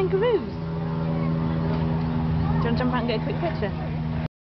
kangaroos. Do you want to jump out and get a quick picture?